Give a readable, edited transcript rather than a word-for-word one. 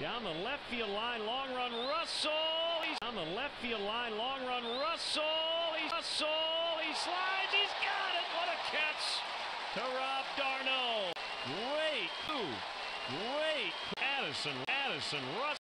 Down the left field line, long run, Russell. He's down the left field line, long run, Russell. He slides, he's got it. What a catch to Rob d'Arnaud. Great, Addison, Russell.